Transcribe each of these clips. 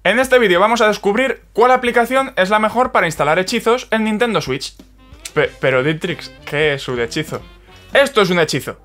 En este vídeo vamos a descubrir cuál aplicación es la mejor para instalar hechizos en Nintendo Switch. Pero Dietrix, ¿qué es un hechizo? Esto es un hechizo.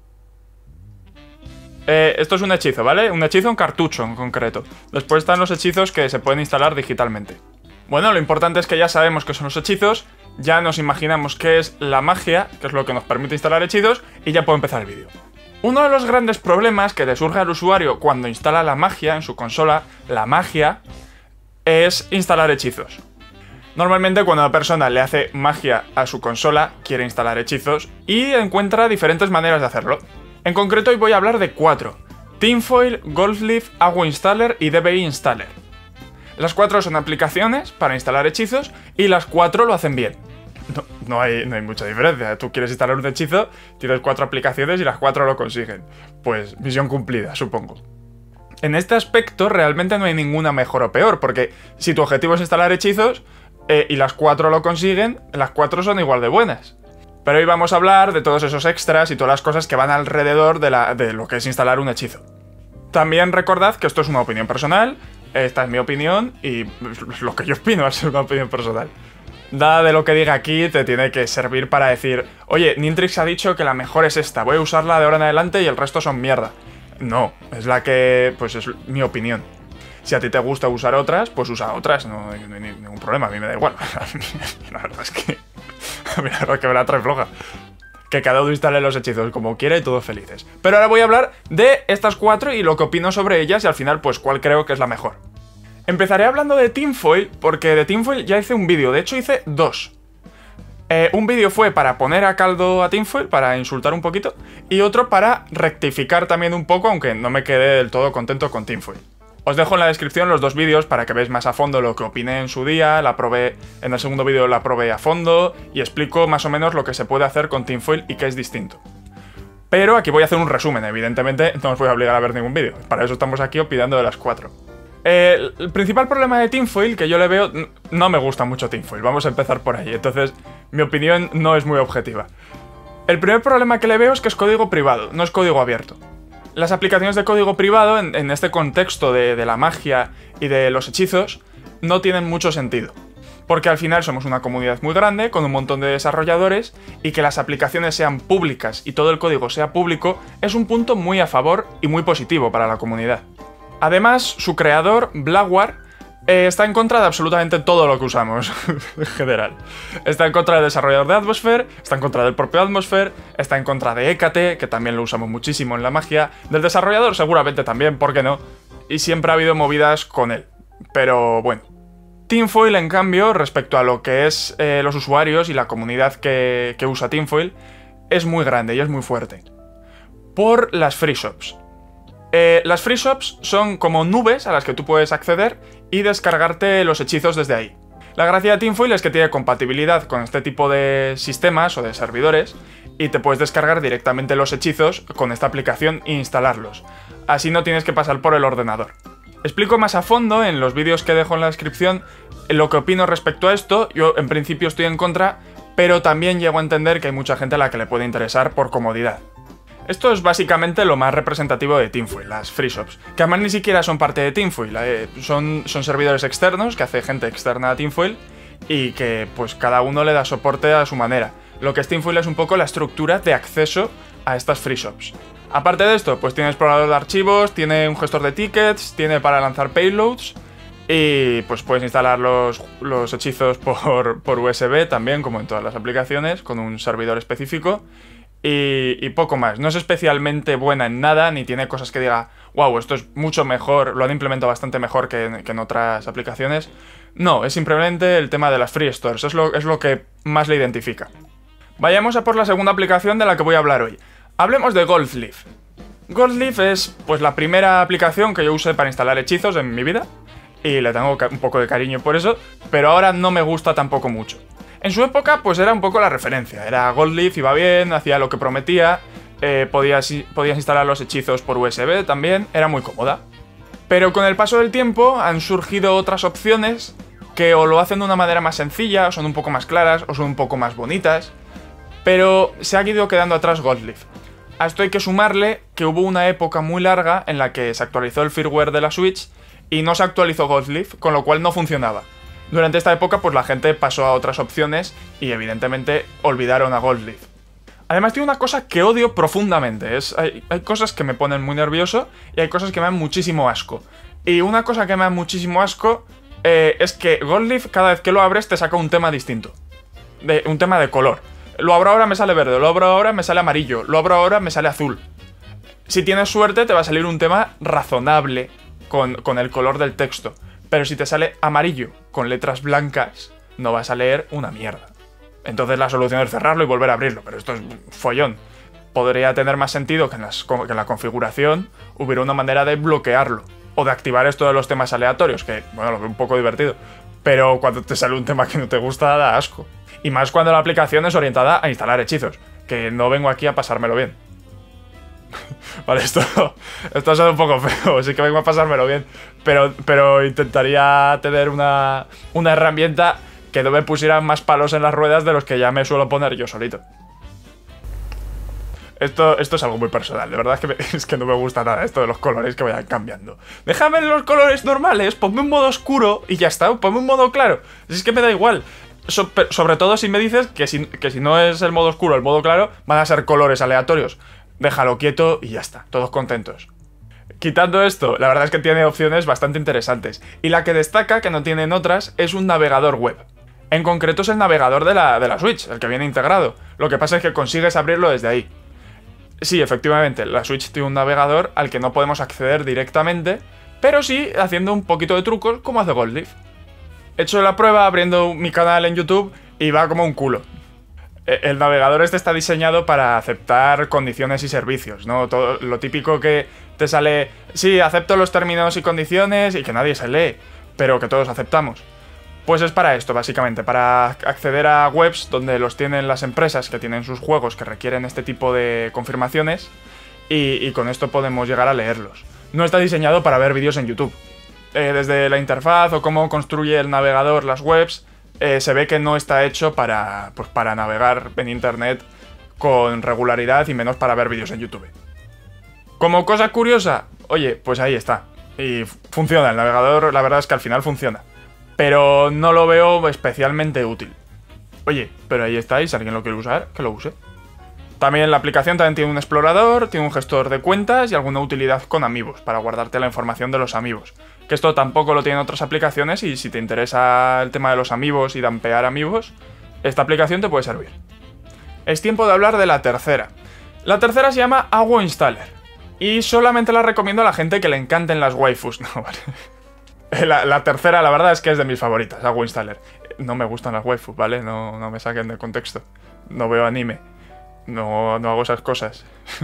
Esto es un hechizo, ¿vale? Un hechizo en cartucho en concreto. Después están los hechizos que se pueden instalar digitalmente. Bueno, lo importante es que ya sabemos qué son los hechizos, ya nos imaginamos qué es la magia, que es lo que nos permite instalar hechizos, y ya puedo empezar el vídeo. Uno de los grandes problemas que le surge al usuario cuando instala la magia en su consola, la magia, es instalar hechizos. Normalmente cuando una persona le hace magia a su consola, quiere instalar hechizos y encuentra diferentes maneras de hacerlo. En concreto hoy voy a hablar de 4: Tinfoil, Goldleaf, Agua Installer y DBI Installer. Las 4 son aplicaciones para instalar hechizos y las 4 lo hacen bien. No hay mucha diferencia. Tú quieres instalar un hechizo, tienes 4 aplicaciones y las 4 lo consiguen. Pues misión cumplida, supongo. En este aspecto realmente no hay ninguna mejor o peor, porque si tu objetivo es instalar hechizos y las 4 lo consiguen, las 4 son igual de buenas. Pero hoy vamos a hablar de todos esos extras y todas las cosas que van alrededor de lo que es instalar un hechizo. También recordad que esto es una opinión personal, esta es mi opinión y lo que yo opino va a ser una opinión personal. Nada de lo que diga aquí te tiene que servir para decir: oye, Nintrix ha dicho que la mejor es esta, voy a usarla de ahora en adelante y el resto son mierda. No, es la que... pues es mi opinión. Si a ti te gusta usar otras, pues usa otras, no hay ningún problema, a mí me da igual. La verdad es que... a mí la verdad es que me la trae floja. Que cada uno instale los hechizos como quiera y todos felices. Pero ahora voy a hablar de estas 4 y lo que opino sobre ellas y al final pues cuál creo que es la mejor. Empezaré hablando de Tinfoil porque de Tinfoil ya hice un vídeo, de hecho hice 2. Un vídeo fue para poner a caldo a Tinfoil, para insultar un poquito, y otro para rectificar también un poco, aunque no me quedé del todo contento con Tinfoil. Os dejo en la descripción los 2 vídeos para que veáis más a fondo lo que opiné en su día, la probé, en el segundo vídeo la probé a fondo y explico más o menos lo que se puede hacer con Tinfoil y que es distinto. Pero aquí voy a hacer un resumen, evidentemente no os voy a obligar a ver ningún vídeo, para eso estamos aquí opinando de las 4. El principal problema de Tinfoil que yo le veo, no me gusta mucho Tinfoil, vamos a empezar por ahí, entonces mi opinión no es muy objetiva. El primer problema que le veo es que es código privado, no es código abierto. Las aplicaciones de código privado, en este contexto de la magia y de los hechizos, no tienen mucho sentido. Porque al final somos una comunidad muy grande, con un montón de desarrolladores, y que las aplicaciones sean públicas y todo el código sea público, es un punto muy a favor y muy positivo para la comunidad. Además, su creador, Blackwar, está en contra de absolutamente todo lo que usamos, en general. Está en contra del desarrollador de Atmosphere, está en contra del propio Atmosphere, está en contra de Hécate, que también lo usamos muchísimo en la magia, del desarrollador seguramente también, ¿por qué no? Y siempre ha habido movidas con él. Pero bueno. Tinfoil, en cambio, respecto a lo que es los usuarios y la comunidad que usa Tinfoil, es muy grande y es muy fuerte. Por las free shops. Las free shops son como nubes a las que tú puedes acceder y descargarte los hechizos desde ahí. La gracia de Tinfoil es que tiene compatibilidad con este tipo de sistemas o de servidores y te puedes descargar directamente los hechizos con esta aplicación e instalarlos. Así no tienes que pasar por el ordenador. Explico más a fondo en los vídeos que dejo en la descripción lo que opino respecto a esto. Yo en principio estoy en contra, pero también llego a entender que hay mucha gente a la que le puede interesar por comodidad. Esto es básicamente lo más representativo de Tinfoil, las free shops, que además ni siquiera son parte de Tinfoil, son servidores externos que hace gente externa a Tinfoil y que pues cada uno le da soporte a su manera. Lo que es Tinfoil es un poco la estructura de acceso a estas free shops. Aparte de esto, pues tiene explorador de archivos, tiene un gestor de tickets, tiene para lanzar payloads y pues puedes instalar los hechizos por USB también, como en todas las aplicaciones, con un servidor específico. Y poco más. No es especialmente buena en nada, ni tiene cosas que diga wow, esto es mucho mejor, lo han implementado bastante mejor que en otras aplicaciones. No, es simplemente el tema de las free stores, es lo que más le identifica. Vayamos a por la segunda aplicación de la que voy a hablar hoy. Hablemos de Goldleaf. Goldleaf es pues la primera aplicación que yo usé para instalar hechizos en mi vida, y le tengo un poco de cariño por eso, pero ahora no me gusta tampoco mucho. En su época, pues era un poco la referencia. Era Goldleaf, iba bien, hacía lo que prometía, podías instalar los hechizos por USB también, era muy cómoda. Pero con el paso del tiempo han surgido otras opciones que o lo hacen de una manera más sencilla, o son un poco más claras, o son un poco más bonitas, pero se ha ido quedando atrás Goldleaf. A esto hay que sumarle que hubo una época muy larga en la que se actualizó el firmware de la Switch y no se actualizó Gold Leaf, con lo cual no funcionaba. Durante esta época pues la gente pasó a otras opciones y evidentemente olvidaron a Gold Leaf. Además tiene una cosa que odio profundamente, hay cosas que me ponen muy nervioso y hay cosas que me dan muchísimo asco. Y una cosa que me da muchísimo asco es que Gold Leaf cada vez que lo abres te saca un tema distinto. Un tema de color. Lo abro ahora me sale verde, lo abro ahora me sale amarillo, lo abro ahora me sale azul. Si tienes suerte te va a salir un tema razonable con el color del texto. Pero si te sale amarillo con letras blancas, no vas a leer una mierda. Entonces la solución es cerrarlo y volver a abrirlo, pero esto es follón. Podría tener más sentido que en la configuración hubiera una manera de bloquearlo. O de activar esto de los temas aleatorios, que, bueno, lo veo un poco divertido. Pero cuando te sale un tema que no te gusta, da asco. Y más cuando la aplicación es orientada a instalar hechizos, que no vengo aquí a pasármelo bien. Vale, esto suena un poco feo, sí que vengo a pasármelo bien, pero intentaría tener una herramienta que no me pusiera más palos en las ruedas de los que ya me suelo poner yo solito. Esto es algo muy personal, de verdad es que no me gusta nada esto de los colores que vayan cambiando. Déjame los colores normales, ponme un modo oscuro y ya está, ponme un modo claro. Es que me da igual. Sobre todo si me dices que si no es el modo oscuro o el modo claro, van a ser colores aleatorios. Déjalo quieto y ya está, todos contentos. Quitando esto, la verdad es que tiene opciones bastante interesantes. Y la que destaca, que no tienen otras, es un navegador web. En concreto es el navegador de la Switch, el que viene integrado. Lo que pasa es que consigues abrirlo desde ahí. Sí, efectivamente, la Switch tiene un navegador al que no podemos acceder directamente, pero sí haciendo un poquito de trucos como hace Gold Leaf. He hecho la prueba abriendo mi canal en YouTube y va como un culo. El navegador este está diseñado para aceptar condiciones y servicios, ¿no? Todo lo típico que te sale, sí, acepto los términos y condiciones y que nadie se lee, pero que todos aceptamos. Pues es para esto, básicamente, para acceder a webs donde los tienen las empresas que tienen sus juegos que requieren este tipo de confirmaciones y con esto podemos llegar a leerlos. No está diseñado para ver vídeos en YouTube. Desde la interfaz o cómo construye el navegador las webs, se ve que no está hecho para navegar en internet con regularidad y menos para ver vídeos en YouTube. Como cosa curiosa, oye, pues ahí está. Y funciona, el navegador la verdad es que al final funciona. Pero no lo veo especialmente útil. Oye, pero ahí está, y si alguien lo quiere usar, que lo use. También la aplicación también tiene un explorador, tiene un gestor de cuentas y alguna utilidad con amigos, para guardarte la información de los amigos. Que esto tampoco lo tienen otras aplicaciones y si te interesa el tema de los amigos y dampear amigos, esta aplicación te puede servir. Es tiempo de hablar de la tercera. La tercera se llama Awo Installer. Y solamente la recomiendo a la gente que le encanten las waifus. No, vale. La tercera, la verdad es que es de mis favoritas, Awo Installer. No me gustan las waifus, ¿vale? No me saquen de contexto. No veo anime. No hago esas cosas.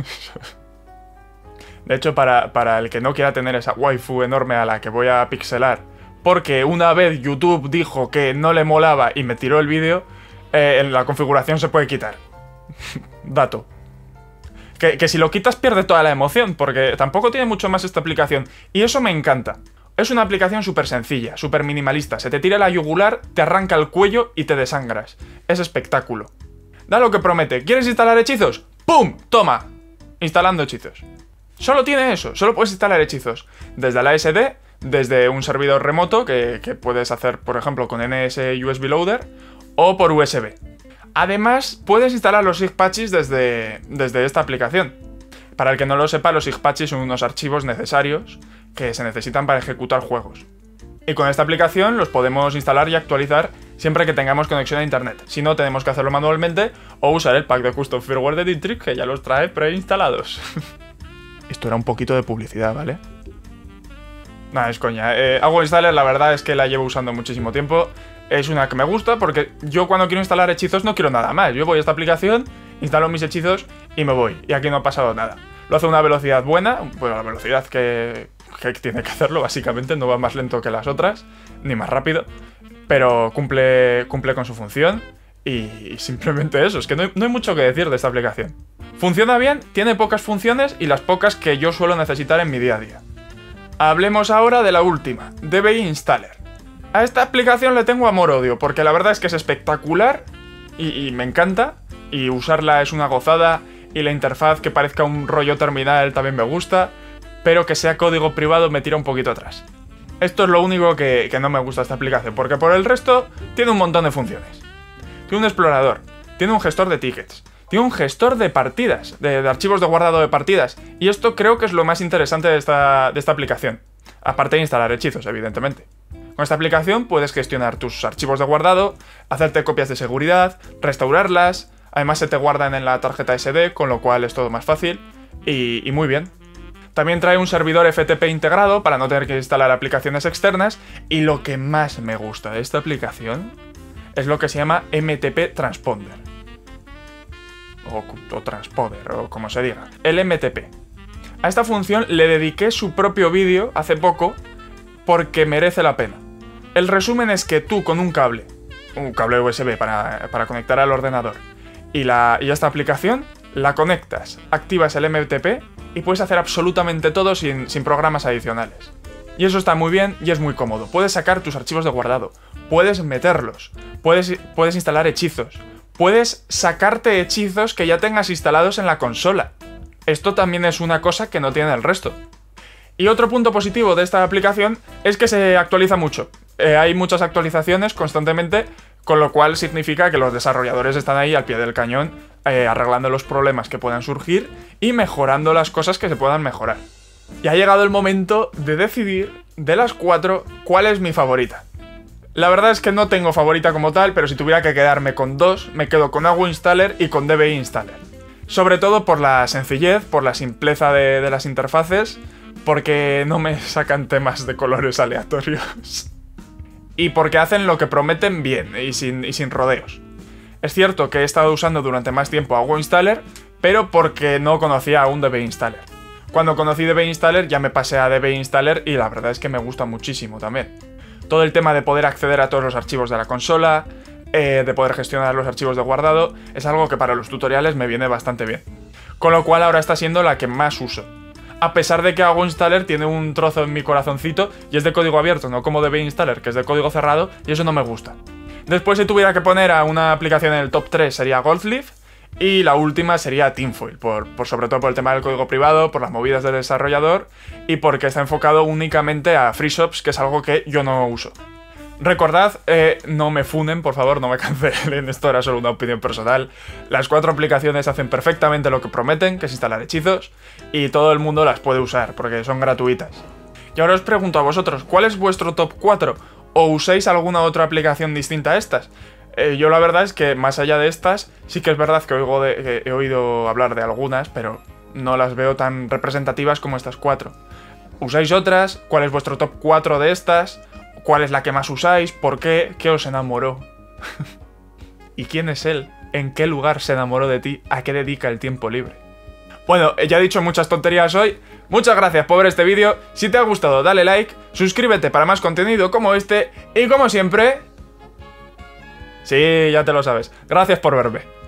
De hecho, para el que no quiera tener esa waifu enorme a la que voy a pixelar, porque una vez YouTube dijo que no le molaba y me tiró el vídeo, en la configuración se puede quitar. Dato. Que si lo quitas pierde toda la emoción, porque tampoco tiene mucho más esta aplicación. Y eso me encanta. Es una aplicación súper sencilla, súper minimalista. Se te tira la yugular, te arranca el cuello y te desangras. Es espectáculo. Da lo que promete. ¿Quieres instalar hechizos? ¡Pum! ¡Toma! Instalando hechizos. Solo tiene eso, solo puedes instalar hechizos. Desde la SD, desde un servidor remoto que puedes hacer, por ejemplo, con NS USB Loader o por USB. Además, puedes instalar los sigpatches desde esta aplicación. Para el que no lo sepa, los sigpatches son unos archivos necesarios que se necesitan para ejecutar juegos. Y con esta aplicación los podemos instalar y actualizar siempre que tengamos conexión a internet. Si no, tenemos que hacerlo manualmente o usar el pack de custom firmware de Dietrich que ya los trae preinstalados. Esto era un poquito de publicidad, ¿vale? Nada, es coña. Awo Installer la verdad es que la llevo usando muchísimo tiempo. Es una que me gusta porque yo cuando quiero instalar hechizos no quiero nada más. Yo voy a esta aplicación, instalo mis hechizos y me voy. Y aquí no ha pasado nada. Lo hace a una velocidad buena, bueno, la velocidad que tiene que hacerlo básicamente. No va más lento que las otras, ni más rápido. Pero cumple con su función. Y simplemente eso, es que no hay mucho que decir de esta aplicación. Funciona bien, tiene pocas funciones y las pocas que yo suelo necesitar en mi día a día. Hablemos ahora de la última, DBI Installer. A esta aplicación le tengo amor-odio, porque la verdad es que es espectacular y me encanta, y usarla es una gozada, y la interfaz que parezca un rollo terminal también me gusta, pero que sea código privado me tira un poquito atrás. Esto es lo único que no me gusta de esta aplicación, porque por el resto tiene un montón de funciones. Tiene un explorador, tiene un gestor de tickets, tiene un gestor de partidas, de archivos de guardado de partidas, y esto creo que es lo más interesante de esta aplicación, aparte de instalar hechizos, evidentemente. Con esta aplicación puedes gestionar tus archivos de guardado, hacerte copias de seguridad, restaurarlas, además se te guardan en la tarjeta SD, con lo cual es todo más fácil, y muy bien. También trae un servidor FTP integrado para no tener que instalar aplicaciones externas, y lo que más me gusta de esta aplicación es lo que se llama MTP Transponder. O Transpoder, o como se diga. El MTP. A esta función le dediqué su propio vídeo hace poco porque merece la pena. El resumen es que tú con un cable USB para conectar al ordenador y esta aplicación, la conectas, activas el MTP y puedes hacer absolutamente todo sin programas adicionales. Y eso está muy bien y es muy cómodo. Puedes sacar tus archivos de guardado, puedes meterlos, puedes instalar hechizos, puedes sacarte hechizos que ya tengas instalados en la consola. Esto también es una cosa que no tiene el resto. Y otro punto positivo de esta aplicación es que se actualiza mucho. Hay muchas actualizaciones constantemente, con lo cual significa que los desarrolladores están ahí al pie del cañón, arreglando los problemas que puedan surgir y mejorando las cosas que se puedan mejorar. Y ha llegado el momento de decidir, de las 4, cuál es mi favorita. La verdad es que no tengo favorita como tal, pero si tuviera que quedarme con 2, me quedo con Awo Installer y con DBI Installer. Sobre todo por la sencillez, por la simpleza de las interfaces, porque no me sacan temas de colores aleatorios. Y porque hacen lo que prometen bien y sin rodeos. Es cierto que he estado usando durante más tiempo Awo Installer, pero porque no conocía aún DBI Installer. Cuando conocí DBI Installer ya me pasé a DBI Installer y la verdad es que me gusta muchísimo también. Todo el tema de poder acceder a todos los archivos de la consola, de poder gestionar los archivos de guardado, es algo que para los tutoriales me viene bastante bien. Con lo cual ahora está siendo la que más uso. A pesar de que Awo Installer tiene un trozo en mi corazoncito y es de código abierto, no como DBI Installer, que es de código cerrado, y eso no me gusta. Después, si tuviera que poner a una aplicación en el top 3 sería Goldleaf, y la última sería Tinfoil, sobre todo por el tema del código privado, por las movidas del desarrollador y porque está enfocado únicamente a free shops, que es algo que yo no uso. Recordad, no me funen, por favor, no me cancelen, esto era solo una opinión personal. Las 4 aplicaciones hacen perfectamente lo que prometen, que es instalar hechizos, y todo el mundo las puede usar, porque son gratuitas. Y ahora os pregunto a vosotros, ¿cuál es vuestro top 4? ¿O usáis alguna otra aplicación distinta a estas? Yo la verdad es que más allá de estas, sí que es verdad que he oído hablar de algunas, pero no las veo tan representativas como estas 4. ¿Usáis otras? ¿Cuál es vuestro top 4 de estas? ¿Cuál es la que más usáis? ¿Por qué? ¿Qué os enamoró? ¿Y quién es él? ¿En qué lugar se enamoró de ti? ¿A qué dedica el tiempo libre? Bueno, ya he dicho muchas tonterías hoy. Muchas gracias por ver este vídeo. Si te ha gustado, dale like, suscríbete para más contenido como este y como siempre... Sí, ya te lo sabes. Gracias por verme.